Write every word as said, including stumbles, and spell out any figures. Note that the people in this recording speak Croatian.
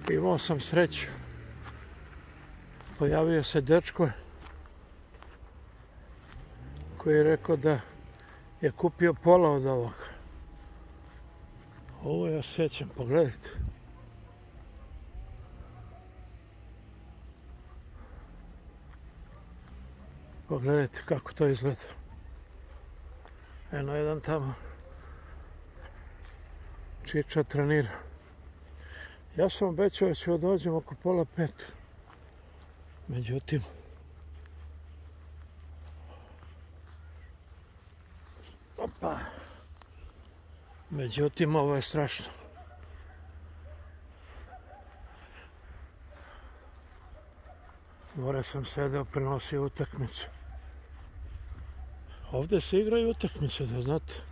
Imao sam sreću. Pojavio se dečko koji je rekao da je kupio pola od ovoga. Ovo ja sjećam, pogledajte. Pogledajte kako to izgleda. Eno jedan tamo. Čiča trenira. Ja sam obećao da ću dođem oko pola pet. Međutim, opa, međutim ovo je strašno. Gore sam sedeo, prenosio utakmicu. Ovdje se igraju utakmice, da znate.